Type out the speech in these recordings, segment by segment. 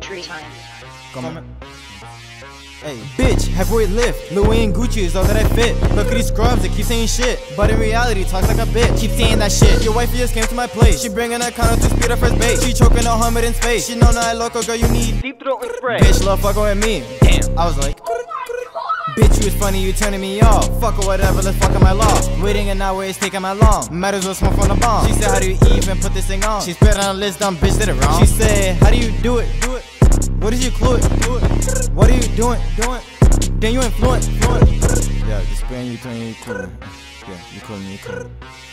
poetry time. Comment. Hey, bitch, heavyweight lift. Louis and Gucci is all that I fit. Look at these scrubs, they keep saying shit, but in reality, talks like a bitch. Keep saying that shit. Your wifey just came to my place. She bringing that counter to speed her first base. She choking on Hummer in space. She know now I loco, girl, you need deep throat and spray. Bitch, love fucking with me. Damn, I was like, bitch, you was funny, you turning me off. Fuck or whatever, let's fuck on my law. Waiting an hour, it's taking my long. Might as well smoke from the bomb. She said, how do you even put this thing on? She spit on a list, dumb bitch did it wrong. She said, how do you do it? Do it. What did you clue it? Do it. What are you doing? Doing. Then you influent. Yeah, just spraying you, turning you cool. Yeah, you cool.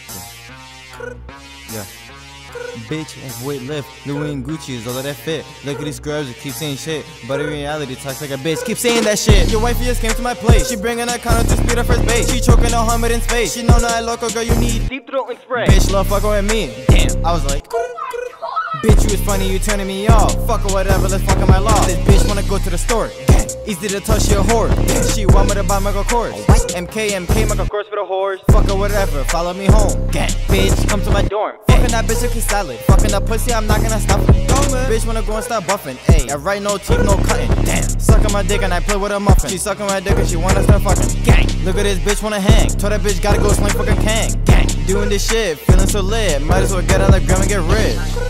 Yeah. Bitch, heavyweight lift. Louis and Gucci is all of that fit. Look at these scrubs that keep saying shit, but in reality, talks like a bitch. Keep saying that shit. Your wifey just came to my place. She bringing that counter to speed her first base. She choking on Hummer in space. She know now I loco, girl, you need deep throat and spray. Bitch, love fucking with me. Damn, I was like, bitch, you was funny, you turning me off. Fuck or whatever, let's fuck on my law. This bitch wanna go to the store. Easy to touch, she a whore. She want me to buy Michael Kors. MK, Michael Kors for the whores. Fuck or whatever, follow me home. Gang, bitch, come to my dorm. Fucking that bitch, cookie salad. Fucking that pussy, I'm not gonna stop it. Bitch wanna go and start buffing. Ayy, I write no teeth, no cutting. Damn, sucking my dick and I play with a muffin. She sucking my dick and she wanna start fucking. Gang, look at this bitch wanna hang. Told that bitch gotta go sling fucking Kang. Gang, doing this shit, feeling so lit. Might as well get on the gram and get rich.